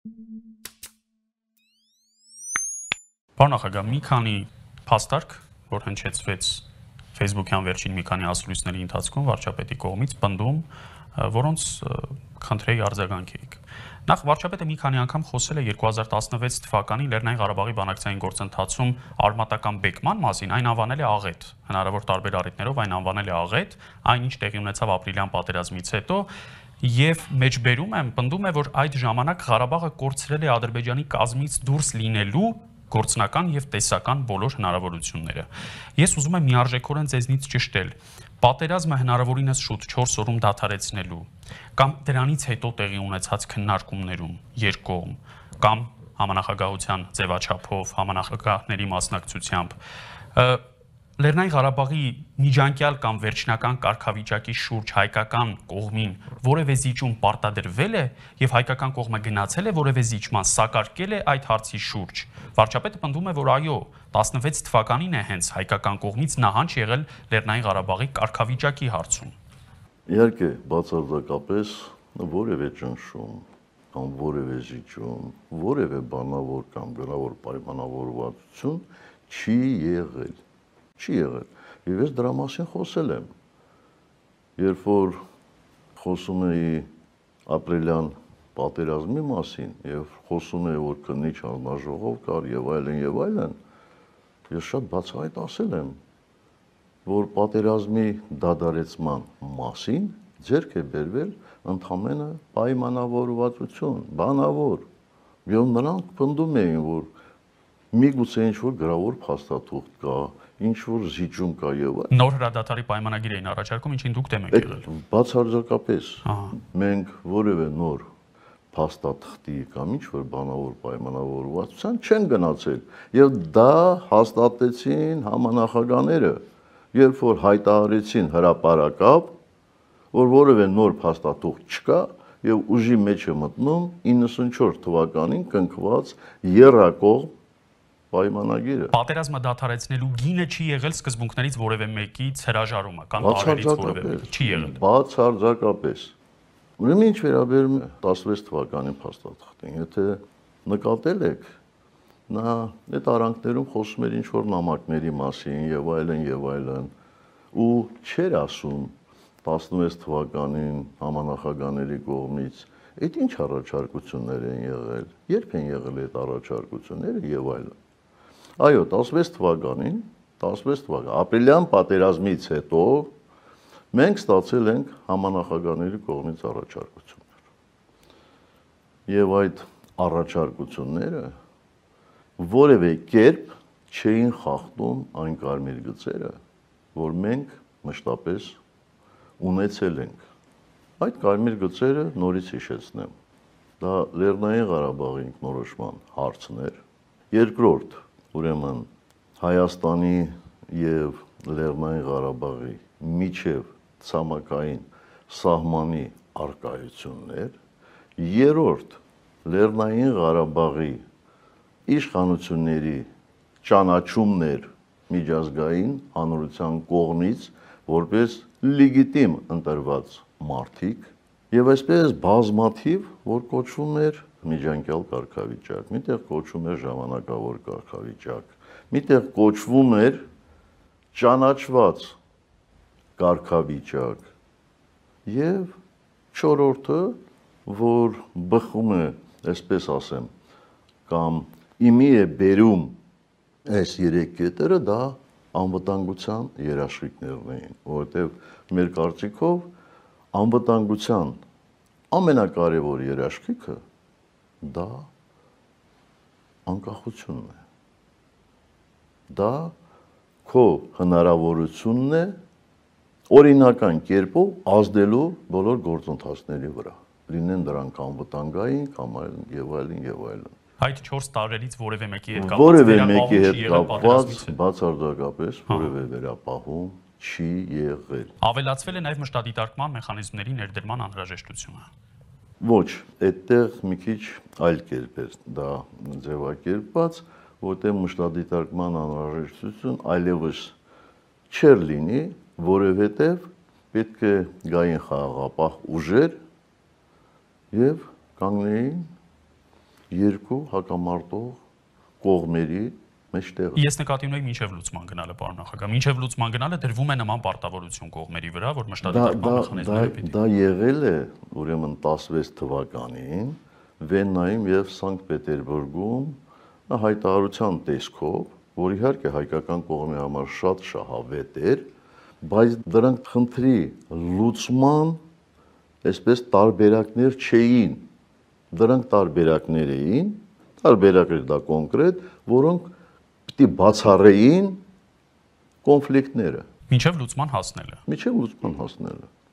Պարոն նախագահ, մի քանի փաստարկ, որ հնչեցվեց Facebook-յան վերջին մի քանի ասուլիսների ընթացքում վարչապետի կողմից պնդում, որոնց խնդրեի արձագանքեիք։ Նախ վարչապետը մի քանի անգամ խոսել է 2016 թվականին Լեռնային Ղարաբաղի բանակցային գործընթացում արմատական բեկման մասին, այն անվանել է աղետ։ Հնարավոր տարբեր առիթներով այն անվանել է աղետ, այնինչ տեղի ունեցավ ապրիլյան պատերազմից հետո, եւ մեջբերում եմ, պնդում է, որ այդ ժամանակ Ղարաբաղը կորցրել է Ադրբեջանի կազմից դուրս լինելու գործնական եւ տեսական բոլոր հնարավորությունները։ Ես ուզում եմ միարժեքորեն ձեզնից ճշտել, պատերազմը հնարավորինս շուտ 4 օրում դադարեցնելու կամ դրանից հետո տեղի ունեցած քննարկումներում երկկողմ կամ համանախագահության ձևաչափով համանախագահների մասնակցությամբ Լեռնային Ղարաբաղի միջանկյալ կամ վերջնական կարգավիճակի շուրջ հայկական կողմին որևէ զիջում պարտադրվել է եւ հայկական կողմը գնացել է որևէ զիջման սակարկել է այդ հարցի շուրջ։ Վարչապետը պնդում է, որ այո, 16 թվականին է հենց հայկական կողմից նահանջ եղել Լեռնային Ղարաբաղի կարգավիճակի հարցում։ Իհարկե, բացարձակապես որևէ ճնշում կամ որևէ զիջում, որևէ բանավոր կամ գնավոր պայմանավորվածություն չի եղել։ Չի եղել։ Եվ ես դրա մասին խոսել եմ։ Երբ որ խոսում էի ապրիլյան պատերազմի մասին եւ խոսում էի, որ քննիչ հանձնաժողով կար եւ այլն, ես շատ բացահայտ ասել եմ, որ պատերազմի դադարեցման մասին ձեռք է բերվել ընդամենը պայմանավորվածություն, բանավոր։ Եվ նրանք պնդում էին, որ միգուցե ինչ-որ գրավոր փաստաթուղթ կա, ինչ-որ զիջում կա եւ այլն։ Նոր հրադադարի պայմանագիր էին առաջարկում, ինչին դուք դեմ եք եղել։ Բացարձակապես մենք որևէ նոր փաստաթղթի կամ ինչ-որ բանավոր պայմանավորվածության չեն գնացել եւ դա հաստատեցին համանախագահները, երբ որ հայտարարեցին հրապարակավ, որ որևէ նոր փաստաթուղթ չկա եւ ուժի մեջ է մտնում 94 թվականին կնքված եռակողմ պայմանագիրը։ Պատերազմը դադարեցնելու գինը չի եղել սկզբունքներից որևէ մեկից հրաժարումը կամ բարերից որևէ մեկի չի եղել։ Բացարձակապես։ Ուրեմն ինչ վերաբերում է 16 թվականի փաստաթղթին, եթե նկատել եք, նա այդ արանքներում խոսում էր ինչ-որ նամակների մասին եւ այլն, ու չէր ասում 16 թվականին համանախագահների կողմից այդ ինչ առաջարկություններ են եղել, երբ են եղել այդ առաջարկությունները եւ այլն։ Այո, 16 թվականին, ապրիլյան պատերազմից հետո մենք ստացել ենք համանախագահների կողմից առաջարկություններ։ Եվ այդ առաջարկությունները որևէ կերպ չէին խախտում այն կարմիր գծերը, որ մենք մշտապես ունեցել ենք։ Այդ կարմիր գծերը նորից հիշեցնեմ։ Դա Լեռնային Ղարաբաղի ինքնորոշման հարցն էր։ Երկրորդ, ուրեմն Հայաստանի եւ Լեռնային Ղարաբաղի միջև ցամաքային սահմանի արկայություններ, երրորդ Լեռնային Ղարաբաղի իշխանությունների ճանաչումներ միջազգային հանրության կողմից որպես լեգիտիմ ընտրված մարդիկ եւ այսպես բազմաթիվ, որ կոչվում էր միջանկյալ կարգավիճակ, միտեղ կոչվում էր ժամանակավոր կարգավիճակ, միտեղ կոչվում էր ճանաչված կարգավիճակ եւ չորրորդը, որ բխում է, այսպես ասեմ, կամ իմի է բերում այս երեք կետերը, դա անվտանգության երաշխիքներն էին, որովհետեւ մեր կարծիքով անվտանգության ամենակարևոր երաշխիքը դա անկախությունն է։ Դա քո հնարավորությունն է օրինական կերպով ազդելու բոլոր գործընթացների վրա, լինեն դրանք անվտանգային կամ այլն եւ այլն։ Այդ 4 տարերից որևէ մեկի հետ կապված բացարձակապես որևէ վերապահում չի եղել։ Ավելացվել է նաև մշտադիտարկման մեխանիզմների ներդրման անհրաժեշտությունը։ Ոչ, այդտեղ մի քիչ այլ կերպ է դա ձևակերպված, որտեղ մշտադիտարկման անհրաժեշտություն այլևս չէր լինի, որովհետև պետք է գային խաղաղապահ ուժեր եւ կանգնեին երկու հակամարտող կողմերի մեջտեղը։ Ես նկատի ունեի մինչև լուծման գնալը, պարոն նախագահ։ Մինչև լուծման գնալը դրվում է նման պարտավորություն կողմերի վրա, որ մշտադիտարկման մեխանիզմները պիտի։ Դա եղել է ուրեմն 16 թվականին Վեննայում եւ Սանկտ Պետերբուրգում հայտարարության տեսքով, որ իհարկե հայկական կողմի համար շատ շահավետ էր, բայց դրանք խնդրի լուծման այսպես տարբերակներ չէին։ Դրանք տարբերակներ էին, տարբերակներ դա կոնկրետ, որոնք պիտի բացառեին կոնֆլիկտները։ Մինչև լուծման հասնելը։ Միջև լուծման հասնելը։